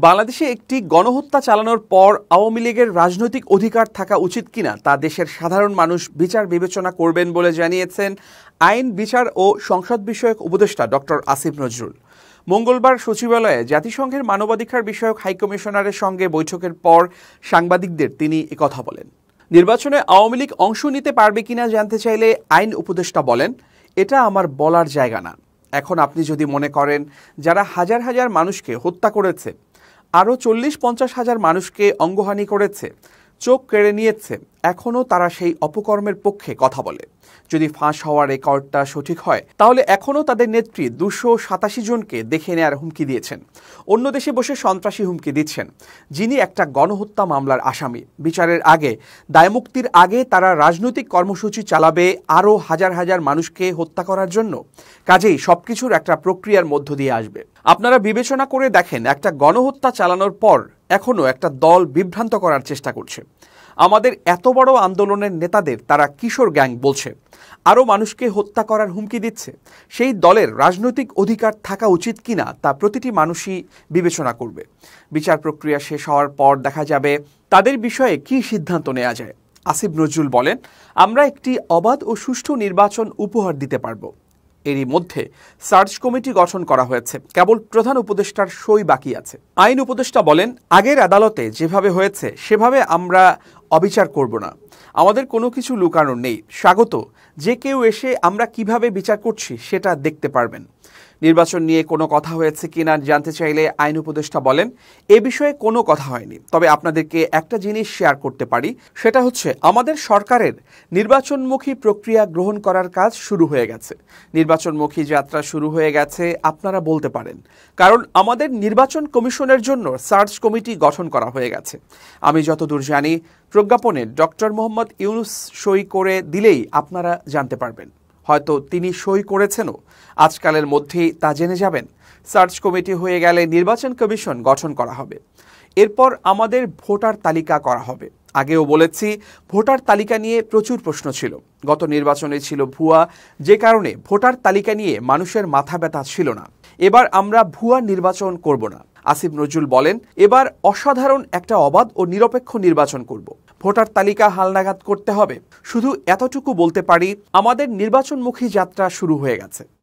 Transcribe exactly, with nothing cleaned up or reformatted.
বাংলাদেশে একটি গণহত্যা চালানোর পর আওয়ামী লীগের রাজনৈতিক অধিকার থাকা উচিত কিনা তা দেশের সাধারণ মানুষ বিচার বিবেচনা করবেন বলে জানিয়েছেন আইন, বিচার ও সংসদ বিষয়ক উপদেষ্টা ডক্টর আসিফ নজরুল। মঙ্গলবার সচিবালয়ে জাতিসংঘের মানবাধিকার বিষয়ক হাইকমিশনারের সঙ্গে বৈঠকের পর সাংবাদিকদের তিনি একথা বলেন। নির্বাচনে আওয়ামী লীগ অংশ নিতে পারবে কিনা জানতে চাইলে আইন উপদেষ্টা বলেন, এটা আমার বলার জায়গা না। এখন আপনি যদি মনে করেন যারা হাজার হাজার মানুষকে হত্যা করেছে, আরও চল্লিশ পঞ্চাশ হাজার মানুষকে অঙ্গহানি করেছে, চোখ কেড়ে নিয়েছে, এখনও তারা সেই অপকর্মের পক্ষে কথা বলে, যদি ফাঁস হওয়ার রেকর্ডটা সঠিক হয় তাহলে এখনও তাদের নেত্রী দুশো সাতাশি জনকে দেখে নেয়ার হুমকি দিয়েছেন, অন্য দেশে বসে সন্ত্রাসী হুমকি দিচ্ছেন, যিনি একটা গণহত্যা মামলার আসামি। বিচারের আগে, দায়মুক্তির আগে তারা রাজনৈতিক কর্মসূচি চালাবে আরও হাজার হাজার মানুষকে হত্যা করার জন্য। কাজেই সবকিছুর একটা প্রক্রিয়ার মধ্য দিয়ে আসবে। আপনারা বিবেচনা করে দেখেন, একটা গণহত্যা চালানোর পর এখনও একটা দল বিভ্রান্ত করার চেষ্টা করছে। আমাদের এত বড় আন্দোলনের নেতাদের তারা কিশোর গ্যাং বলছে, আরও মানুষকে হত্যা করার হুমকি দিচ্ছে। সেই দলের রাজনৈতিক অধিকার থাকা উচিত কিনা তা প্রতিটি মানুষই বিবেচনা করবে। বিচার প্রক্রিয়া শেষ হওয়ার পর দেখা যাবে তাদের বিষয়ে কী সিদ্ধান্ত নেওয়া যায়। আসিফ নজরুল বলেন, আমরা একটি অবাধ ও সুষ্ঠু নির্বাচন উপহার দিতে পারব। এরই মধ্যে সার্চ কমিটি গঠন করা হয়েছে, কেবল প্রধান উপদেষ্টার সই বাকি আছে। আইন উপদেষ্টা বলেন, আগের আদালতে যেভাবে হয়েছে সেভাবে আমরা অবিচার করব না। আমাদের কোনো কিছু লুকানোর নেই। স্বাগত, যে কেউ এসে আমরা কিভাবে বিচার করছি সেটা দেখতে পারবেন। নির্বাচন নিয়ে কোনো কথা হয়েছে কিনা জানতে চাইলে আইন উপদেষ্টা বলেন, এ বিষয়ে কোনো কথা হয়নি, তবে আপনাদেরকে একটা জিনিস শেয়ার করতে পারি, সেটা হচ্ছে আমাদের সরকারের নির্বাচনমুখী প্রক্রিয়া গ্রহণ করার কাজ শুরু হয়ে গেছে। নির্বাচনমুখী যাত্রা শুরু হয়ে গেছে আপনারা বলতে পারেন, কারণ আমাদের নির্বাচন কমিশনের জন্য সার্চ কমিটি গঠন করা হয়ে গেছে। আমি যতদূর জানি প্রজ্ঞাপনে ডক্টর মুহাম্মদ ইউনুস সই করে দিলেই আপনারা জানতে পারবেন। হয়তো তিনি সই করেছেনও, আজকালের মধ্যেই তা জেনে যাবেন। সার্চ কমিটি হয়ে গেলে নির্বাচন কমিশন গঠন করা হবে। এরপর আমাদের ভোটার তালিকা করা হবে। আগেও বলেছি, ভোটার তালিকা নিয়ে প্রচুর প্রশ্ন ছিল। গত নির্বাচনে ছিল ভুয়া, যে কারণে ভোটার তালিকা নিয়ে মানুষের মাথা ব্যথা ছিল না। এবার আমরা ভুয়া নির্বাচন করব না। আসিফ নজরুল বলেন, এবার অসাধারণ একটা অবাধ ও নিরপেক্ষ নির্বাচন করব। ভোটার তালিকা হালনাগাদ করতে হবে। শুধু এতটুকু বলতে পারি, আমাদের নির্বাচনমুখী যাত্রা শুরু হয়ে গেছে।